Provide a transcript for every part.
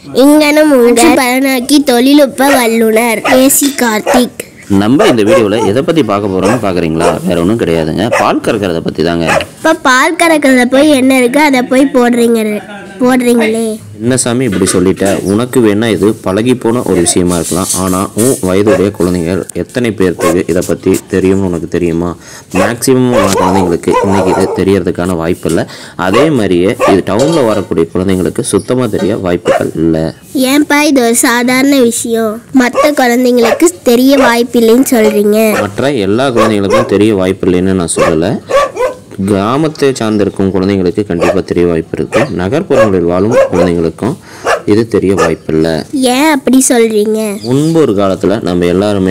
இங்கனம் உங்கள் பலனாக்கி தொழில்நுட்ப வல்லுனர் ஏசி கார்த்திக். நம்ம இந்த வீடியோவில் எதை பற்றி பார்க்க போகிறோம்னு பார்க்குறீங்களா? வேற ஒன்றும் கிடையாதுங்க, பால் கறக்கிறத பற்றி தாங்க. இப்போ பால் கறக்கிறத போய் என்ன இருக்குது அதை போய் போடுறீங்களே. என்ன சாமி இப்படி சொல்லிட்ட? உனக்கு வேணா இது பழகி போன ஒரு விஷயமா இருக்கலாம். ஆனால் உன் வயதுடைய குழந்தைகள் எத்தனை பேருக்கு இதை பற்றி தெரியும்னு உனக்கு தெரியுமா? மேக்சிமம் குழந்தைங்களுக்கு இன்றைக்கி இது தெரியறதுக்கான வாய்ப்பு இல்லை. அதே மாதிரியே இது டவுனில் வரக்கூடிய குழந்தைங்களுக்கு சுத்தமாக தெரிய வாய்ப்புகள் இல்லை. ஏன்பா இது ஒரு சாதாரண விஷயம், மற்ற குழந்தைங்களுக்கு தெரிய வாய்ப்பு இல்லைன்னு சொல்கிறீங்க? மற்ற எல்லா குழந்தைங்களுக்கும் தெரிய வாய்ப்பு இல்லைன்னு நான் சொல்லலை. கிராமத்தை சார்ந்திருக்கும் குழந்தைங்களுக்கு கண்டிப்பாக தெரிய வாய்ப்பு இருக்கு. நகர்ப்புறங்களில் வாழும் குழந்தைங்களுக்கும் இது தெரிய வாய்ப்பு இல்லை. ஏன் அப்படி சொல்றீங்க? முன்பு ஒரு காலத்தில் நம்ம எல்லாருமே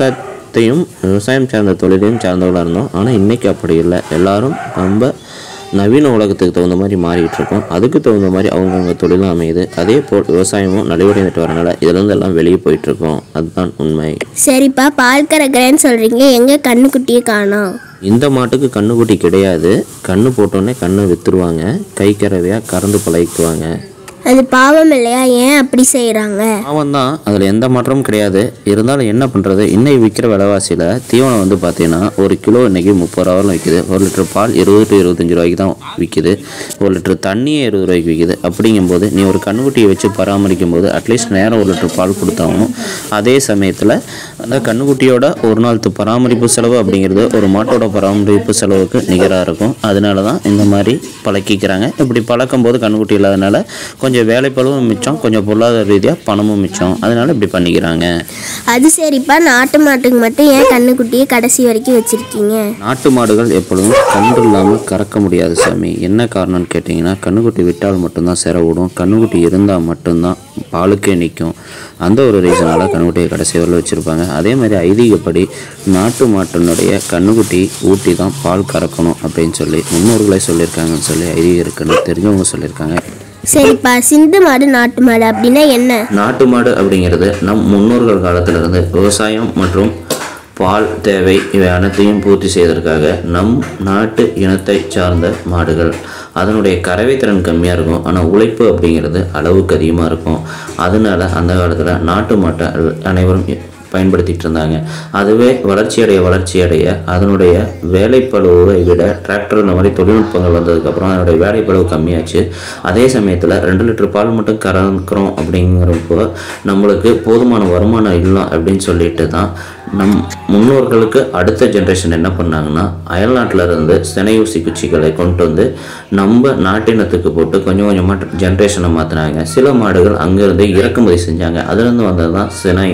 விவசாயம் சார்ந்த தொழிலையும் சார்ந்தவர்களாக இருந்தோம். ஆனால் இன்னைக்கு அப்படி இல்லை. எல்லாரும் நம்ம நவீன உலகத்துக்கு தகுந்த மாதிரி மாறிக்கிட்டு இருக்கோம். அதுக்கு தகுந்த மாதிரி அவங்கவுங்க தொழிலும் அமையுது. அதே போல் விவசாயமும் நடைமுறைந்துட்டு வரனால இதுலேருந்து எல்லாம் வெளியே போயிட்டு இருக்கோம். அதுதான் உண்மை. சரிப்பா, பால் கறக்கிறேன்னு சொல்றீங்க, எங்க கண்ணுக்குட்டியை காணோம்? இந்த மாட்டுக்கு கண்ணுக்குட்டி கிடையாது. கண்ணு போட்டோன்னே கண்ணை விற்றுருவாங்க. கை கறவையாக கறந்து பழகிக்குவாங்க. அது பாவம் இல்லையா? ஏன் அப்படி செய்கிறாங்க? பாவம் தான், அதில் எந்த மாற்றமும் கிடையாது. இருந்தாலும் என்ன பண்ணுறது, இன்னைக்கு விற்கிற விலைவாசியில் தீவனம் வந்து பார்த்தீங்கன்னா ஒரு கிலோ இன்றைக்கி 30 ரூபாவில் விற்கிது. 1 லிட்டர் பால் 20 to 25 ரூபாய்க்கு தான் விற்கிது. 1 லிட்டர் தண்ணியே 20 ரூபாய்க்கு விற்கிது. அப்படிங்கும்போது நீ ஒரு கண்ணுக்குட்டியை வச்சு பராமரிக்கும் போது அட்லீஸ்ட் நேரம் 1 லிட்டர் பால் கொடுத்தாலும் அதே சமயத்தில் அந்த கண்ணுக்குட்டியோட ஒரு நாள் பராமரிப்பு செலவு அப்படிங்கிறது ஒரு மாட்டோட பராமரிப்பு செலவுக்கு நிகராக இருக்கும். அதனால தான் இந்த மாதிரி பழக்கிக்கிறாங்க. இப்படி பழக்கும் போது கண்ணுக்குட்டி இல்லாதனால கொஞ்சம் வேலைப்பளவும் மிச்சம், கொஞ்சம் பொருளாதார ரீதியாக பணமும் மிச்சம். அதனால இப்படி பண்ணிக்கிறாங்க. அது சரிப்பா, நாட்டு மாட்டுக்கு மட்டும் ஏன் கண்ணுக்குட்டியை கடைசி வரைக்கும் வச்சிருக்கீங்க? நாட்டு மாடுகள் எப்பொழுதும் கன்று இல்லாமல் கறக்க முடியாது சாமி. என்ன காரணம்னு கேட்டிங்கன்னா, கண்ணுக்குட்டி விட்டால் மட்டும்தான் சிற விடும். கண்ணுக்குட்டி இருந்தால் மட்டும்தான் பாலுக்கே நிற்கும். அந்த ஒரு ரீசனால் கண்ணுக்குட்டியை கடைசி வரையில் வச்சுருப்பாங்க. அதே மாதிரி ஐதீகப்படி நாட்டு மாட்டினுடைய கண்ணுக்குட்டி ஊட்டி தான் பால் கறக்கணும் அப்படின்னு சொல்லி முன்னோர்களே சொல்லியிருக்காங்கன்னு சொல்லி ஐதீகம் இருக்குன்னு தெரிஞ்சவங்க சொல்லியிருக்காங்க. சரிப்பா, சிந்து மாடு நாட்டு மாடு அப்படின்னா என்ன? நாட்டு மாடு அப்படிங்கிறது நம் முன்னோர்கள் காலத்திலிருந்து விவசாயம் மற்றும் பால் தேவை இவை அனைத்தையும் பூர்த்தி செய்வதற்காக நம் நாட்டு இனத்தை சார்ந்த மாடுகள். அதனுடைய கறவைத்திறன் கம்மியாக இருக்கும், ஆனால் உழைப்பு அப்படிங்கிறது அளவுக்கு அதிகமாக இருக்கும். அதனால அந்த காலத்தில் நாட்டு மாட்டை அனைவரும் பயன்படுத்திகிட்டு இருந்தாங்க. அதுவே வளர்ச்சியடைய அதனுடைய வேலைப்பளுவை விட டிராக்டர் இந்த மாதிரி தொழில்நுட்பங்கள் வந்ததுக்கப்புறம் அதனுடைய வேலைப்பளவு கம்மியாச்சு. அதே சமயத்தில் 2 லிட்டர் பால் மட்டும் கறக்கிறோம் அப்படிங்கிறப்போ நம்மளுக்கு போதுமான வருமானம் இல்லை அப்படின்னு சொல்லிட்டு தான் நம் முன்னோர்களுக்கு அடுத்த ஜென்ரேஷன் என்ன பண்ணாங்கன்னா, அயல்நாட்டில் இருந்து சினை ஊசி குச்சிகளை கொண்டு வந்து நம்ம நாட்டினத்துக்கு போட்டு கொஞ்சம் கொஞ்சமாக ஜென்ரேஷனை மாற்றினாங்க. சில மாடுகள் அங்கேருந்து இறக்குமதி செஞ்சாங்க. அதுலேருந்து வந்தது தான்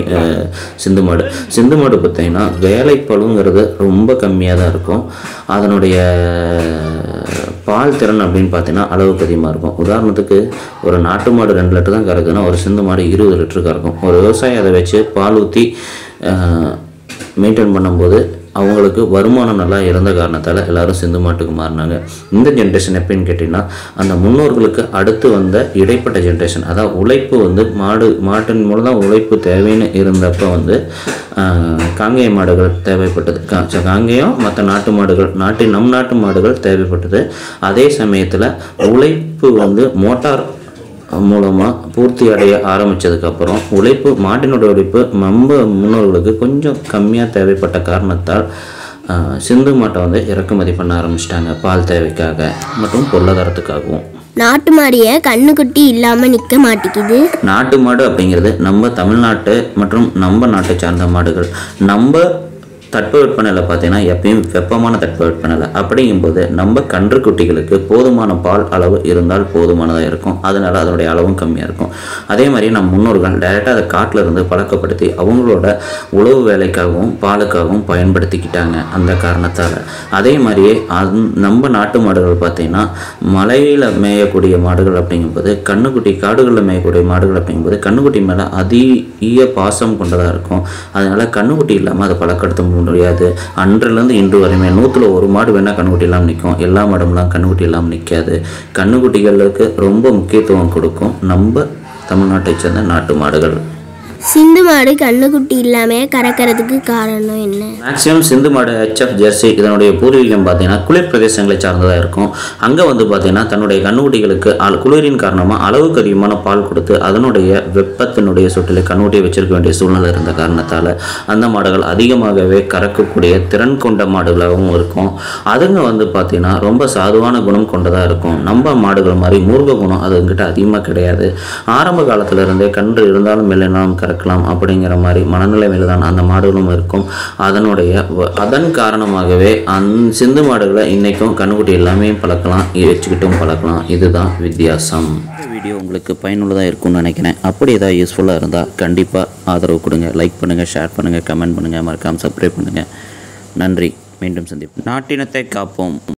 சிந்து மாடு பார்த்தீங்கன்னா வேலைப்பளுங்கிறது ரொம்ப கம்மியாக தான் இருக்கும். அதனுடைய பால் திறன் அப்படின்னு பார்த்தீங்கன்னா அளவுக்கு அதிகமாக இருக்கும். உதாரணத்துக்கு ஒரு நாட்டு மாடு 2 லிட்டர் தான் கறக்குதுன்னா ஒரு சிந்து மாடு 20 லிட்டர் கறக்கும். ஒரு விவசாயி அதை வச்சு பால் ஊற்றி மெயின்டைன் பண்ணும்போது அவங்களுக்கு வருமானம் நல்லா இருந்த காரணத்தால் எல்லோரும் சிந்து மாட்டுக்கு மாறினாங்க. இந்த ஜென்ரேஷன் எப்படின்னு கேட்டிங்கன்னா, அந்த முன்னோர்களுக்கு அடுத்து வந்த இடைப்பட்ட ஜென்ரேஷன், அதாவது உழைப்பு வந்து மாட்டின் மூலம் தான் உழைப்பு தேவைன்னு இருந்தப்போ வந்து காங்கேய மாடுகள் தேவைப்பட்டது. காங்கேயம் மற்ற நாட்டு மாடுகள் நம் நாட்டு மாடுகள் தேவைப்பட்டது. அதே சமயத்தில் உழைப்பு வந்து மோட்டார் மூலமாக பூர்த்தி அடைய ஆரம்பித்ததுக்கப்புறம் மாட்டினோட உழைப்பு நம்ம முன்னோர்களுக்கு கொஞ்சம் கம்மியாக தேவைப்பட்ட காரணத்தால் சிந்து மாட்டை வந்து இறக்குமதி பண்ண ஆரம்பிச்சிட்டாங்க, பால் தேவைக்காக மற்றும் பொருளாதாரத்துக்காகவும். நாட்டு மாடிய கண்ணுக்குட்டி இல்லாமல் நிற்க மாட்டேங்குது. நாட்டு மாடு அப்படிங்கிறது நம்ம தமிழ்நாட்டு மற்றும் நம்ம நாட்டை சார்ந்த மாடுகள். நம்ம தட்பவெப்பநிலை பார்த்தீங்கன்னா எப்பயும் வெப்பமான தட்பவெப்பநிலை. அப்படிங்கும்போது நம்ம கன்றுக்குட்டிகளுக்கு போதுமான பால் அளவு இருந்தால் போதுமானதாக இருக்கும். அதனால் அதனுடைய அளவும் கம்மியாக இருக்கும். அதே மாதிரி நம்ம முன்னோர்கள் டைரெக்டாக அதை காட்டில் இருந்து பழக்கப்படுத்தி அவங்களோட உழவு வேலைக்காகவும் பாலுக்காகவும் பயன்படுத்திக்கிட்டாங்க அந்த காரணத்தால். அதே மாதிரியே நம்ம நாட்டு மாடுகள் பார்த்திங்கன்னா மலையில் மேயக்கூடிய மாடுகள் அப்படிங்கும்போது காடுகளில் மேயக்கூடிய மாடுகள் அப்படிங்கும்போது கண்ணுக்குட்டி மேலே அதிக பாசம் கொண்டதாக இருக்கும். அதனால் கண்ணுக்குட்டி இல்லாமல் அதை பழக்கப்படுத்த முடியாது. அன்றிலிருந்து இன்று வரையுமே 100ல் 1 மாடு வேணால் கண்ணுக்குட்டி இல்லாமல் நிற்கும். எல்லா மாடுமெல்லாம் கண்ணுக்குட்டி இல்லாமல் நிற்காது. கண்ணுக்குட்டிகளுக்கு ரொம்ப முக்கியத்துவம் கொடுக்கும் நம்ம தமிழ்நாட்டை சேர்ந்த நாட்டு மாடுகள். சிந்து மாடு கண்ணுக்குட்டி இல்லாமல் கறக்கிறதுக்கு காரணம் என்ன? மேக்ஸிமம் சிந்து மாடு HF ஜெர்சி இதனுடைய பூர்வீகம் பார்த்தீங்கன்னா குளிர் பிரதேசங்களை சார்ந்ததாக இருக்கும். அங்கே வந்து பார்த்தீங்கன்னா தன்னுடைய கண்ணுக்குட்டிகளுக்கு குளிரின் காரணமாக அளவுக்கு அதிகமான பால் கொடுத்து அதனுடைய வெப்பத்தினுடைய சொட்டில் கண்ணுக்குட்டியை வச்சிருக்க வேண்டிய சூழ்நிலை இருந்த காரணத்தால் அந்த மாடுகள் அதிகமாகவே கறக்கக்கூடிய திறன் கொண்ட மாடுகளாகவும் இருக்கும். அதுங்க வந்து பார்த்தீங்கன்னா ரொம்ப சாதுவான குணம் கொண்டதாக இருக்கும். நம்ம மாடுகள் மாதிரி மூர்க்க குணம் அதுங்கிட்ட அதிகமாக கிடையாது. ஆரம்ப காலத்தில் இருந்தே கன்று இருந்தாலும் இல்லைனாலும் கறக்கலாம் அப்படிங்கிற மாதிரி மனநிலைமையில் தான் அந்த மாடுகளும் இருக்கும். அதன் காரணமாகவே சிந்து மாடுகளை இன்றைக்கும் கண்ணுக்குட்டி எல்லாமே பழக்கலாம், வச்சுக்கிட்டும் பழக்கலாம். இதுதான் வித்தியாசம். இந்த வீடியோ உங்களுக்கு பயனுள்ளதாக இருக்கும்னு நினைக்கிறேன். அப்படி ஏதாவது யூஸ்ஃபுல்லாக இருந்தால் கண்டிப்பாக ஆதரவு கொடுங்க. லைக் பண்ணுங்கள், ஷேர் பண்ணுங்கள், கமெண்ட் பண்ணுங்கள், மறக்காமல் சப்ஸ்கிரைப் பண்ணுங்கள். நன்றி. மீண்டும் சந்திப்போம். நாட்டினத்தை காப்போம்.